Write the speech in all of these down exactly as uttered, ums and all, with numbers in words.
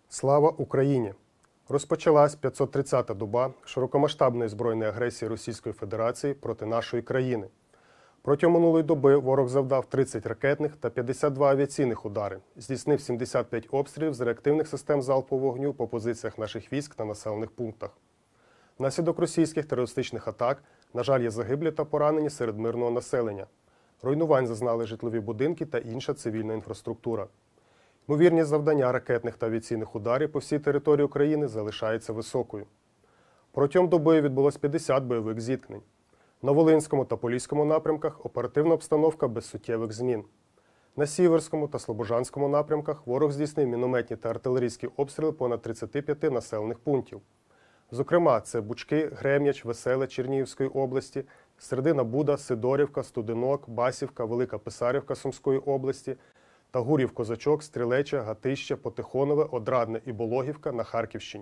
Слава Україні! Розпочалась п'ятсот тридцята доба широкомасштабної збройної агресії Російської Федерації проти нашої країни. Протягом минулої доби ворог завдав тридцять ракетних та п'ятдесят два авіаційних удари, здійснив сімдесят п'ять обстрілів з реактивних систем залпового вогню по позиціях наших військ та населених пунктах. Внаслідок російських терористичних атак, на жаль, є загиблі та поранені серед мирного населення. Руйнувань зазнали житлові будинки та інша цивільна інфраструктура. Ймовірність завдання ракетних та авіаційних ударів по всій території України залишається високою. Протягом доби відбулось п'ятдесят бойових зіткнень. На Волинському та Поліському напрямках оперативна обстановка без суттєвих змін. На Сіверському та Слобожанському напрямках ворог здійснив мінометні та артилерійські обстріли понад тридцяти п'яти населених пунктів. Зокрема, це Бучки, Грем'яч, Веселе Чернігівської області, Середина Буда, Сидорівка, Студенок, Басівка, Велика Писарівка Сумської області, Тагурів, Козачок, Стрілеча, Гатище, Потихонове, Одрадне і Болохівка на Харківщині.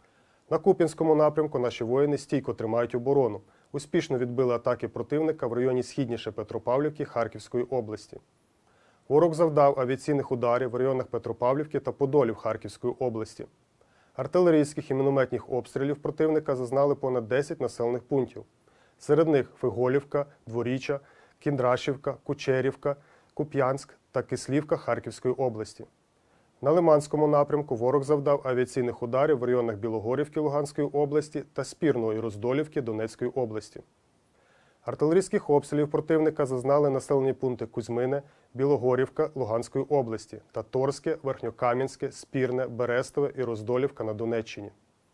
На Куп'янському напрямку наші воїни стійко тримають оборону, успішно відбили атаки противника в районі східніше Петропавлівки Харківської області. Ворог завдав авіаційних ударів в районах Петропавлівки та Подолів Харківської області. Артилерійських і мінометних обстрілів противника зазнали понад десять населених пунктів. Серед них Фиголівка, Дворіччя, Кіндрашівка, Кучерівка, Куп'янськ та Кислівка Харківської області. На Лиманському напрямку ворог завдав авіаційних ударів в районах Білогорівки Луганської області та Спірного і Роздолівки Донецької області. Артилерійських обстрілів противника зазнали населені пункти Кузьмине, Білогорівка Луганської області та Торське, Верхньокам'янське, Спірне, Берестове і Роздолівка на Донеччині.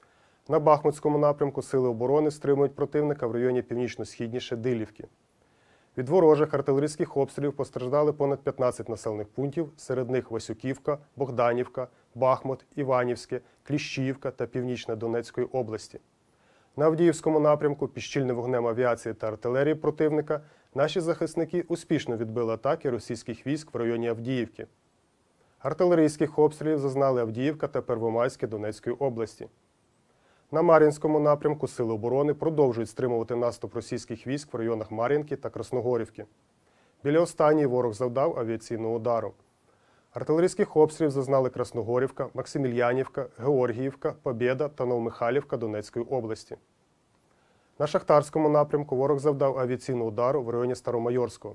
На Бахмутському напрямку сили оборони стримують противника в районі північно-східніше Дилівки. Від ворожих артилерійських обстрілів постраждали понад п'ятнадцять населених пунктів, серед них Васюківка, Богданівка, Бахмут, Іванівське, Кліщіївка та Північна Донецької області. На Авдіївському напрямку під щільним вогнем авіації та артилерії противника наші захисники успішно відбили атаки російських військ в районі Авдіївки. Артилерійських обстрілів зазнали Авдіївка та Первомайське Донецької області. На Мар'їнському напрямку сили оборони продовжують стримувати наступ російських військ в районах Мар'їнки та Красногорівки. Біля останньої ворог завдав авіаційного удару. Артилерійських обстрілів зазнали Красногорівка, Максимільянівка, Георгіївка, Побєда та Новомихайлівка Донецької області. На Шахтарському напрямку ворог завдав авіаційного удару в районі Старомайорського.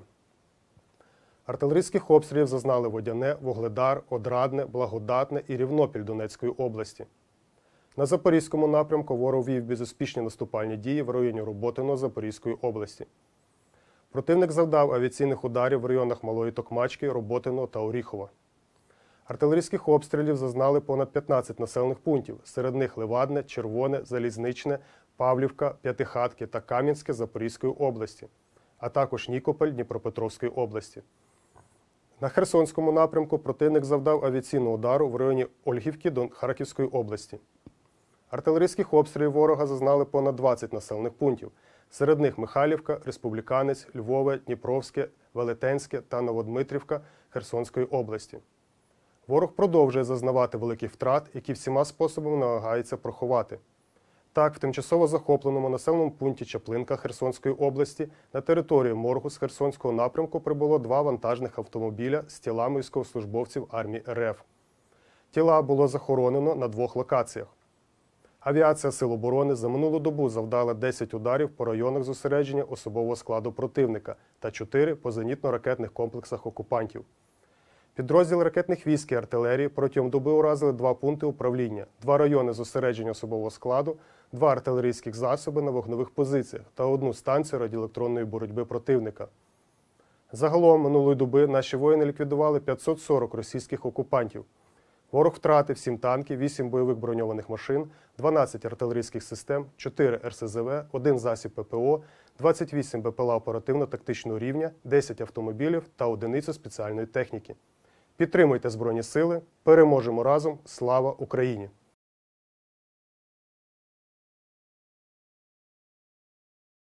Артилерійських обстрілів зазнали Водяне, Вугледар, Одрадне, Благодатне і Рівнопіль Донецької області. На Запорізькому напрямку ворог вів безуспішні наступальні дії в районі Роботино Запорізької області. Противник завдав авіаційних ударів в районах Малої Токмачки, Роботино та Оріхова. Артилерійських обстрілів зазнали понад п'ятнадцять населених пунктів, серед них Левадне, Червоне, Залізничне, Павлівка, П'ятихатки та Кам'янське Запорізької області, а також Нікополь Дніпропетровської області. На Херсонському напрямку противник завдав авіаційного удару в районі Ольгівки Харківської області. Артилерійських обстрілів ворога зазнали понад двадцять населених пунктів, серед них Михайлівка, Республіканець, Львове, Дніпровське, Велетенське та Новодмитрівка Херсонської області. Ворог продовжує зазнавати великих втрат, які всіма способами намагається приховати. Так, в тимчасово захопленому населеному пункті Чаплинка Херсонської області на територію моргу з Херсонського напрямку прибуло два вантажних автомобіля з тілами військовослужбовців армії РФ. Тіла було захоронено на двох локаціях. Авіація Сил оборони за минулу добу завдала десять ударів по районах зосередження особового складу противника та чотири по зенітно-ракетних комплексах окупантів. Підрозділи ракетних військ і артилерії протягом доби уразили два пункти управління, два райони зосередження особового складу, два артилерійських засоби на вогневих позиціях та одну станцію радіоелектронної боротьби противника. Загалом минулої доби наші воїни ліквідували п'ятсот сорок російських окупантів. Ворог втратив сім танків, вісім бойових броньованих машин, дванадцять артилерійських систем, чотири ер ес зе ве, один засіб пе пе о, двадцять вісім бе пе ел а оперативно-тактичного рівня, десять автомобілів та одиницю спеціальної техніки. Підтримуйте Збройні Сили, переможемо разом, слава Україні!